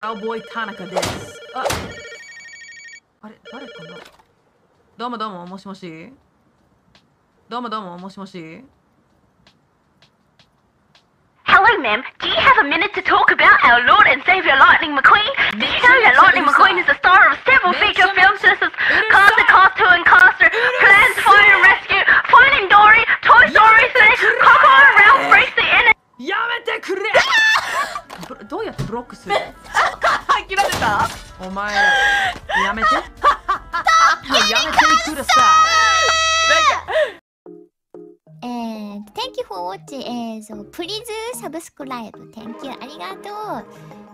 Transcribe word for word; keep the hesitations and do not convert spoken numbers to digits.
カウボーイ田中です。あ、あれ、誰かな。どうもどうも、もしもし。どうもどうも、もしもし。 Hello, ma'am. Do you have a minute to talk about our Lord and Savior Lightning McQueen? Did you know that Lightning McQueen is the star of several feature films such as Cars and Cars two and Cars three, Plans Fire and Rescue, Finding Dory, Toy Story three, Coco and Ralph Breaks the Internet. やめてくれブどうやってブロックする諦めたお前らやめてやめてくださえー、Thank you for watching えー、そう、Please subscribe Thank you ありがとう